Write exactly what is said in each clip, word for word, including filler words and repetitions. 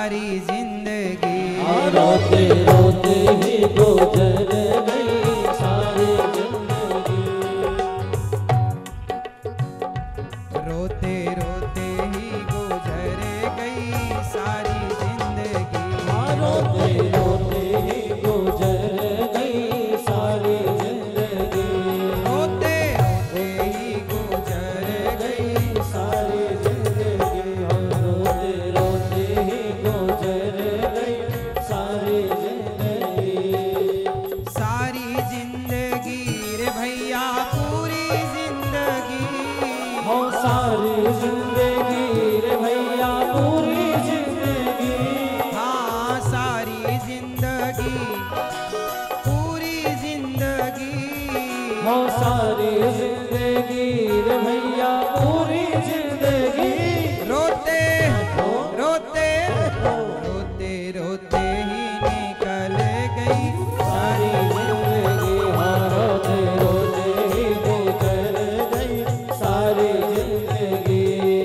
सारी जिंदगी। रोते रोते ही गुजर गई सारी जिंदगी। रोते रोते ही गुजर गई सारी जिंदगी। रोते रोते ही गुजर गई सारी जिंदगी। रोते रोते ही गुजर गई सारी जिंदगी। रोते रोते ही गुजर गई सारी जिंदगी। सारी जिंदगी रे भैया पूरी जिंदगी। हो सारी जिंदगी रे भैया पूरी जिंदगी। हाँ सारी जिंदगी पूरी जिंदगी। हो सारी जिंदगी रे भैया पूरी जिंदगी। रोते रोते रोते रोते ही निकल गई सारी जिंदगी। हाँ रोते रोते ही गुजर गई सारी जिंदगी।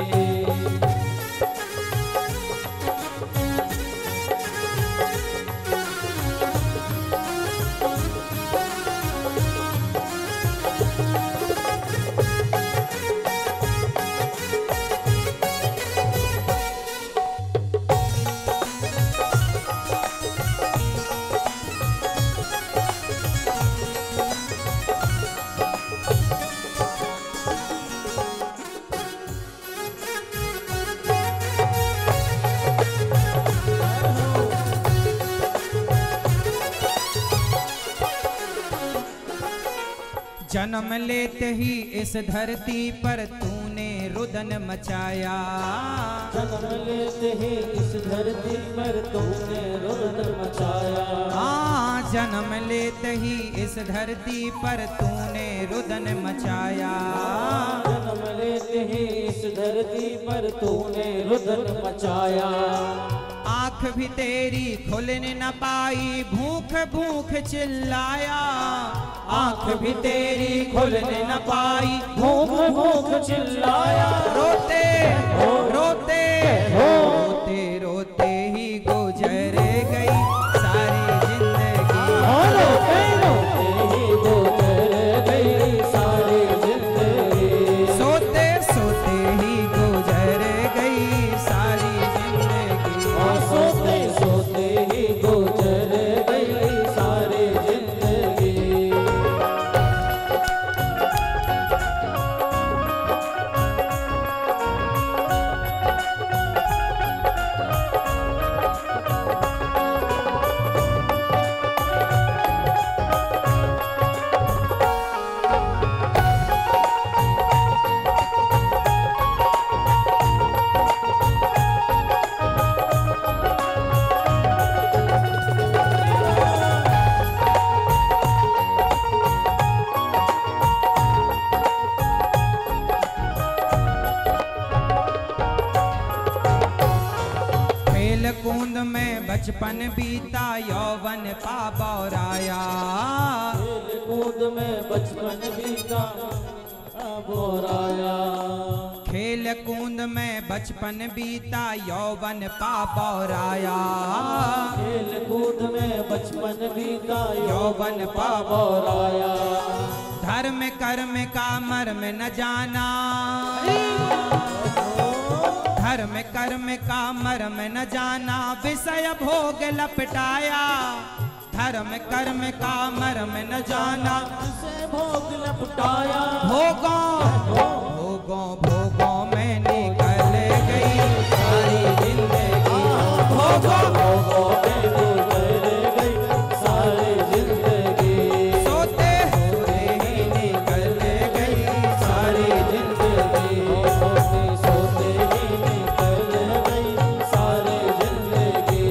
जन्म लेते ही इस धरती पर तूने रुदन मचाया। जन्म लेते ही इस धरती पर तूने रुदन मचाया। हाँ जन्म लेते ही इस धरती पर तूने रुदन मचाया। जन्म लेते ही इस धरती पर तूने रुदन मचाया। आँख भी तेरी खुलने न पाई भूख भूख चिल्लाया। आँख भी तेरी खुलने न पाई भूख भूख चिल्लाया। रोते रोते रोते रोते ही गुजर गई सारी जिंदगी। रोते रोते ही गुजर गई सारी जिंदगी। सोते सोते ही गुजर गई सारी जिंदगी। सोते सोते ही गुजर गई सारी जिंदगी। खेल कूद में बचपन बीता यौवन पाबौराया। खेल कूद में बचपन बीता बोराया। खेल कूद में बचपन बीता यौवन पाबौराया। खेल कूद में बचपन बीता यौवन बोराया। धर्म कर्म का मर्म न जाना। धर्म कर्म का मर्म न जाना विषय भोग लपटाया। धर्म कर्म का मर्म न जाना से भोग लपटाया। भोगों भोगों भोगों में निकल गई सारी जिंदगी। भोगों भोगों में गुजर गई सारी जिंदगी। सोते सोते ही निकल गई सारी जिंदगी। सोते सोते ही निकल गई सारी जिंदगी।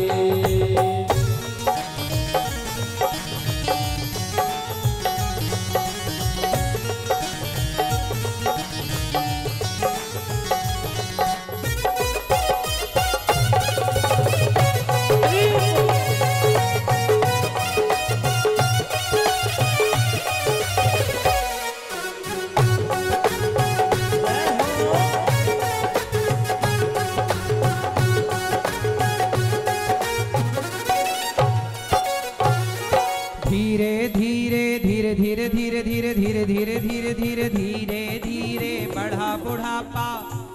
बुढ़ापा,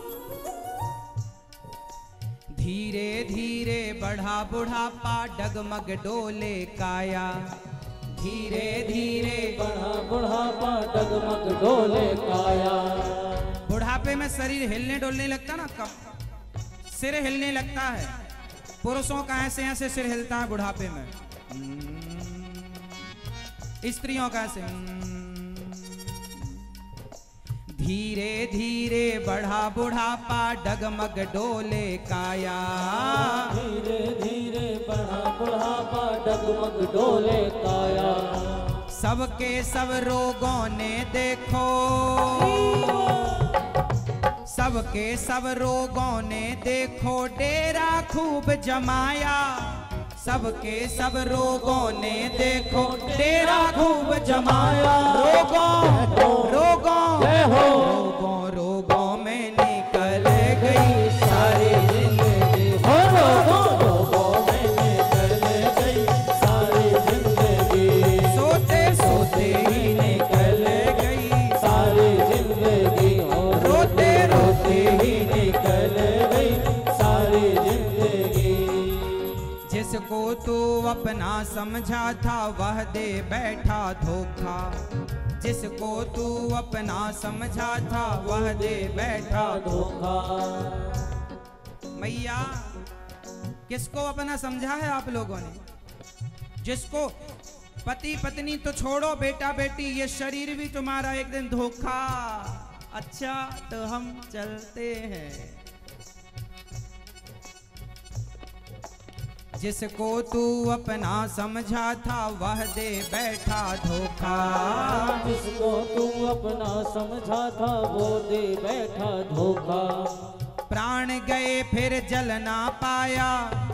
धीरे धीरे बढ़ा बुढ़ापा, डगमग डोले काया। धीरे धीरे बढ़ा बुढ़ापा, डगमग डोले काया। बुढ़ापे में शरीर हिलने डोलने लगता ना, कब सिर हिलने लगता है। पुरुषों का ऐसे ऐसे सिर हिलता है बुढ़ापे में, स्त्रियों का ऐसे। धीरे धीरे बढ़ा बुढ़ापा, डगमग डोले काया। धीरे धीरे बढ़ा बुढ़ापा, डगमग डोले काया। सबके सब रोगों ने देखो, सबके सब रोगों ने देखो, डेरा खूब जमाया। सबके सब रोगों ने देखो, डेरा खूब जमाया। रोगों रोगों रोगों रोगों में निकल गई सारी जिंदगी। हो रोगों रोगों में निकल गई सारी जिंदगी। सोते सोते ही निकल गई सारी जिंदगी। रोते रोते ही निकल गई सारी जिंदगी। जिसको तू अपना समझा था वह दे बैठा धोखा। जिसको तू अपना समझा था वह दे बैठा धोखा। मैया, किसको अपना समझा है आप लोगों ने? जिसको पति पत्नी तो छोड़ो, बेटा बेटी, ये शरीर भी तुम्हारा एक दिन धोखा। अच्छा तो हम चलते हैं। जिसको तू अपना समझा था वह दे बैठा धोखा। जिसको तू अपना समझा था वो दे बैठा धोखा। प्राण गए फिर जल ना पाया,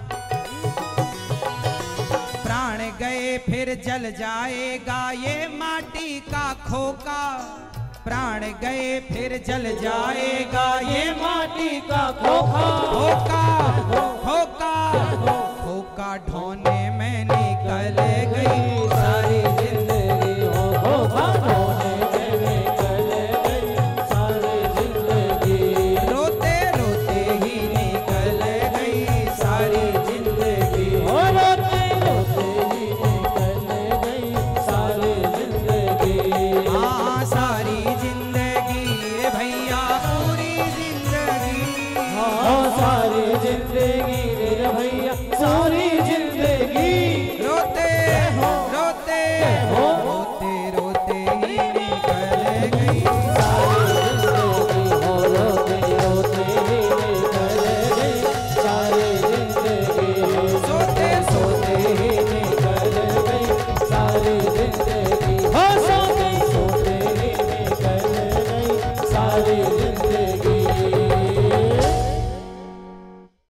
प्राण गए फिर जल जाएगा ये माटी का खोका। प्राण गए फिर जल जाएगा ये माटी का खोखा। खोका खोका खोका ढोने